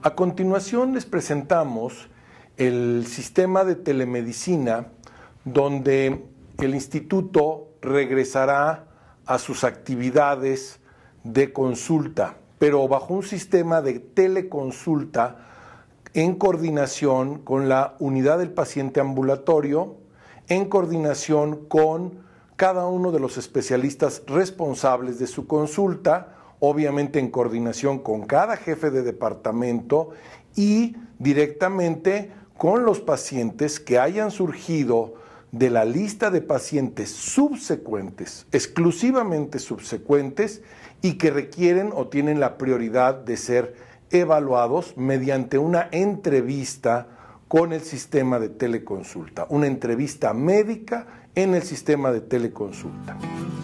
A continuación les presentamos el sistema de telemedicina donde el instituto regresará a sus actividades de consulta, pero bajo un sistema de teleconsulta en coordinación con la unidad del paciente ambulatorio, en coordinación con cada uno de los especialistas responsables de su consulta, obviamente en coordinación con cada jefe de departamento y directamente con los pacientes que hayan surgido de la lista de pacientes subsecuentes, exclusivamente subsecuentes, y que requieren o tienen la prioridad de ser evaluados mediante una entrevista con el sistema de teleconsulta, una entrevista médica en el sistema de teleconsulta.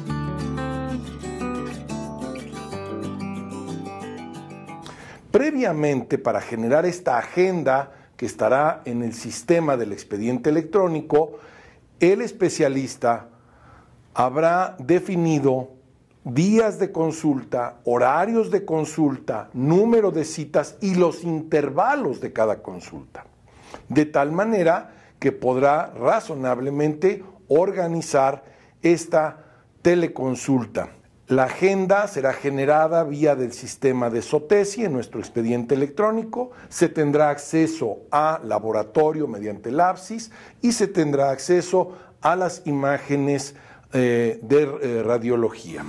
Previamente, para generar esta agenda que estará en el sistema del expediente electrónico, el especialista habrá definido días de consulta, horarios de consulta, número de citas y los intervalos de cada consulta, de tal manera que podrá razonablemente organizar esta teleconsulta. La agenda será generada vía del sistema de SOTESI en nuestro expediente electrónico, se tendrá acceso a laboratorio mediante el APSIS y se tendrá acceso a las imágenes de radiología.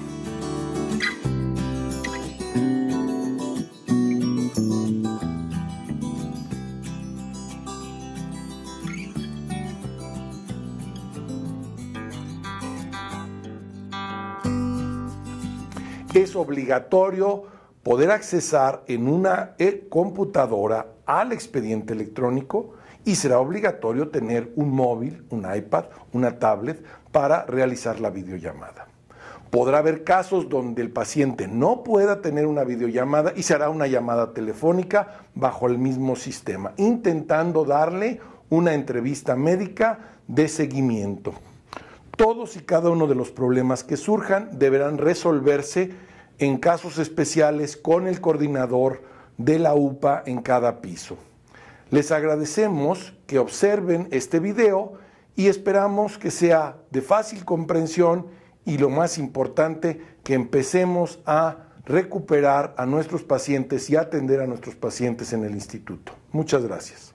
Es obligatorio poder accesar en una computadora al expediente electrónico y será obligatorio tener un móvil, un iPad, una tablet para realizar la videollamada. Podrá haber casos donde el paciente no pueda tener una videollamada y se hará una llamada telefónica bajo el mismo sistema, intentando darle una entrevista médica de seguimiento. Todos y cada uno de los problemas que surjan deberán resolverse en casos especiales con el coordinador de la UPA en cada piso. Les agradecemos que observen este video y esperamos que sea de fácil comprensión y, lo más importante, que empecemos a recuperar a nuestros pacientes y atender a nuestros pacientes en el instituto. Muchas gracias.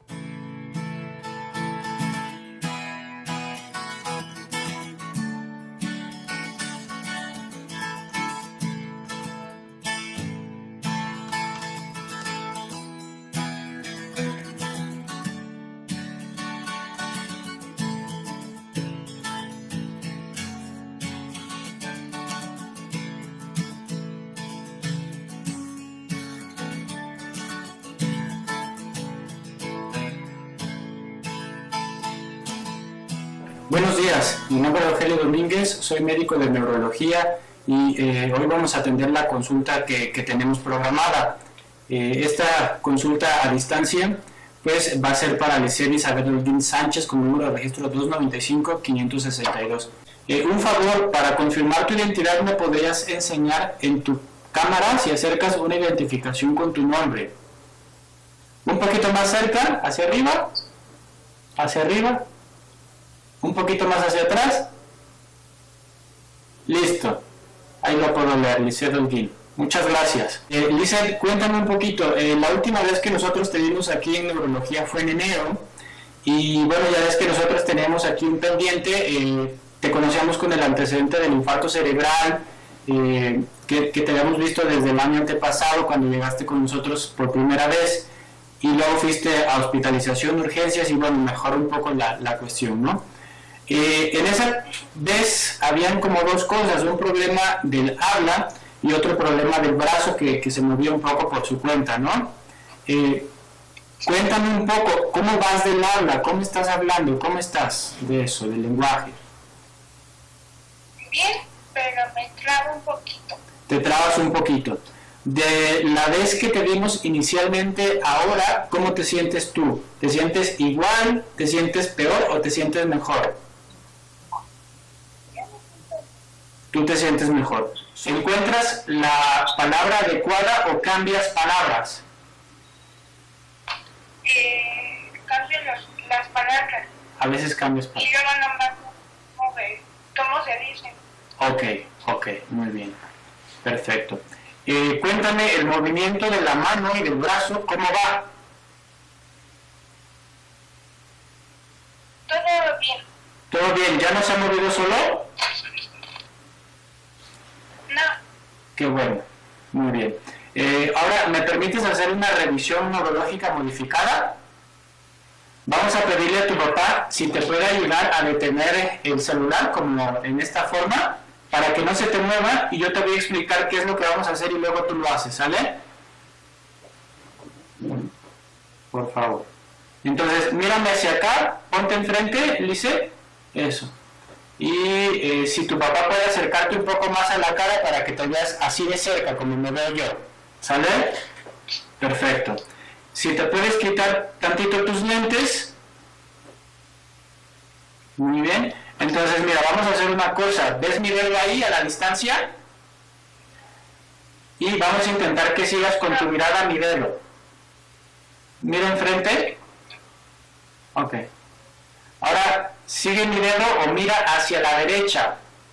Buenos días, mi nombre es Rogelio Domínguez, soy médico de neurología y hoy vamos a atender la consulta que tenemos programada. Esta consulta a distancia pues va a ser para Licen Isabel Holguín Sánchez con número de registro 295-562. Un favor, para confirmar tu identidad me podrías enseñar en tu cámara si acercas una identificación con tu nombre. Un poquito más cerca, hacia arriba, un poquito más hacia atrás. Listo. Ahí lo puedo leer, Licen Holguín. Muchas gracias. Licen, cuéntame un poquito. La última vez que nosotros te vimos aquí en neurología fue en enero. Y bueno, ya ves que nosotros teníamos aquí un pendiente. Te conocíamos con el antecedente del infarto cerebral, que te habíamos visto desde el año antepasado cuando llegaste con nosotros por primera vez. Y luego fuiste a hospitalización, urgencias y bueno, mejoró un poco la cuestión, ¿no? En esa vez habían como dos cosas, un problema del habla y otro problema del brazo que se movía un poco por su cuenta, ¿no? Cuéntame un poco, ¿cómo vas del habla? ¿Cómo estás hablando? ¿Cómo estás de eso, del lenguaje? Bien, pero me trabo un poquito. Te trabas un poquito. De la vez que te vimos inicialmente, ahora, ¿cómo te sientes tú? ¿Te sientes igual? ¿Te sientes peor o te sientes mejor? Tú te sientes mejor. ¿Encuentras la palabra adecuada o cambias palabras? cambio las palabras. A veces cambias Y palabras. luego nomás cómo se dicen. Ok, muy bien. Perfecto. Cuéntame el movimiento de la mano y del brazo, ¿cómo va? Todo bien. ¿Todo bien? ¿Ya no se ha movido solo? No, Qué bueno, muy bien. Ahora, ¿me permites hacer una revisión neurológica modificada? Vamos a pedirle a tu papá si te puede ayudar a detener el celular como en esta forma, para que no se te mueva, y yo te voy a explicar qué es lo que vamos a hacer y luego tú lo haces, ¿sale? Por favor. Entonces, mírame hacia acá, ponte enfrente, Lice, eso. Y si tu papá puede acercarte un poco más a la cara para que te veas así de cerca, como me veo yo, ¿sale? Perfecto. Si te puedes quitar tantito tus lentes. Muy bien. Entonces, mira, vamos a hacer una cosa. ¿Ves mi dedo ahí a la distancia? Y vamos a intentar que sigas con tu mirada a mi dedo. Mira enfrente. Ok. Ahora, sigue mi dedo o mira hacia la derecha.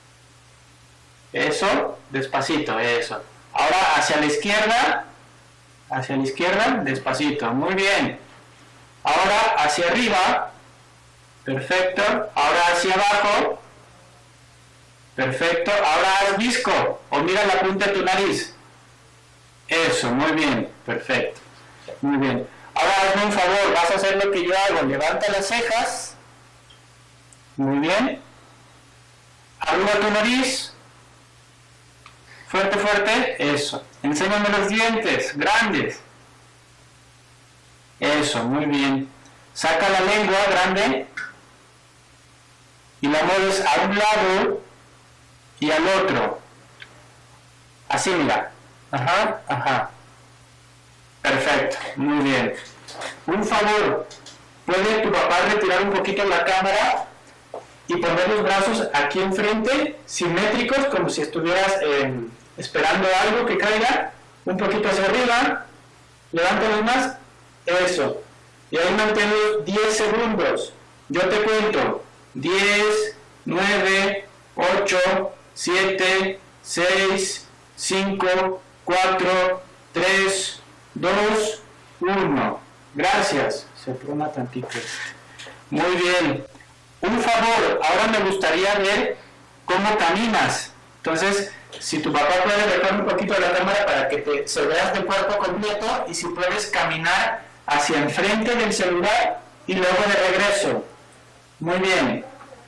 Eso, despacito, eso. Ahora hacia la izquierda, despacito. Muy bien. Ahora hacia arriba. Perfecto. Ahora hacia abajo. Perfecto. Ahora haz visco o mira la punta de tu nariz. Eso, muy bien. Perfecto. Muy bien. Ahora hazme un favor, vas a hacer lo que yo hago. Levanta las cejas. Muy bien. Arruga tu nariz. Fuerte, fuerte. Eso. Enséñame los dientes grandes. Eso, muy bien. Saca la lengua grande y la mueves a un lado y al otro. Así, mira. Ajá, ajá. Perfecto, muy bien. Un favor, ¿puede tu papá retirar un poquito la cámara y poner los brazos aquí enfrente, simétricos, como si estuvieras esperando algo que caiga? Un poquito hacia arriba, levántalos más, eso. Y ahí manténlos 10 segundos. Yo te cuento, 10, 9, 8, 7, 6, 5, 4, 3, 2, 1. Gracias. Se frena tantito. Muy bien. Un favor, ahora me gustaría ver cómo caminas. Entonces, si tu papá puede alejar un poquito de la cámara para que se veas de cuerpo completo, y si puedes caminar hacia enfrente del celular y luego de regreso. Muy bien.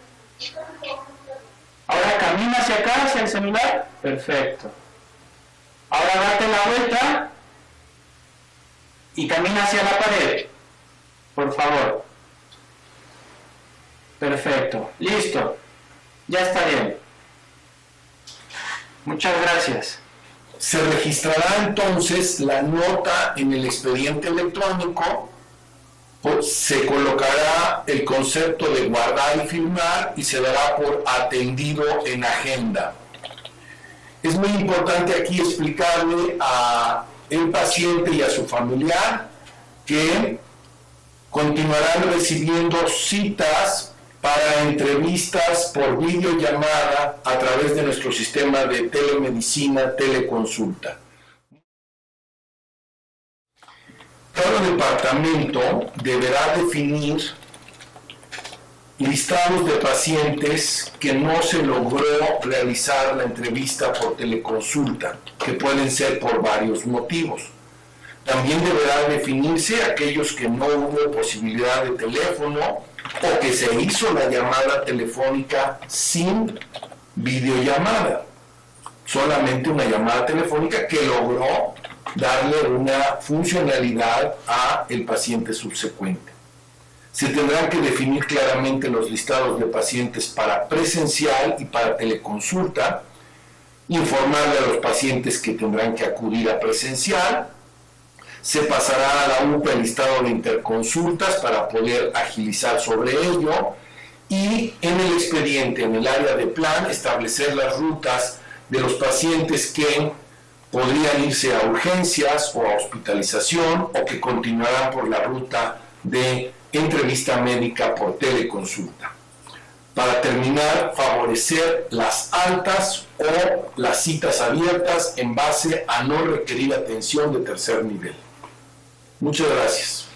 Ahora camina hacia acá, hacia el celular. Perfecto. Ahora date la vuelta y camina hacia la pared. Por favor. Perfecto. Listo. Ya está bien. Muchas gracias. Se registrará entonces la nota en el expediente electrónico, se colocará el concepto de guardar y firmar y se dará por atendido en agenda. Es muy importante aquí explicarle al paciente y a su familiar que continuarán recibiendo citas para entrevistas por videollamada a través de nuestro sistema de telemedicina, teleconsulta. Cada departamento deberá definir listados de pacientes que no se logró realizar la entrevista por teleconsulta, que pueden ser por varios motivos. También deberá definirse aquellos que no hubo posibilidad de teléfono o que se hizo la llamada telefónica sin videollamada, solamente una llamada telefónica que logró darle una funcionalidad al paciente subsecuente. Se tendrán que definir claramente los listados de pacientes para presencial y para teleconsulta, informarle a los pacientes que tendrán que acudir a presencial. Se pasará a la UPA el listado de interconsultas para poder agilizar sobre ello, y en el expediente, en el área de plan, establecer las rutas de los pacientes que podrían irse a urgencias o a hospitalización, o que continuarán por la ruta de entrevista médica por teleconsulta. Para terminar, favorecer las altas o las citas abiertas en base a no requerir atención de tercer nivel. Muchas gracias.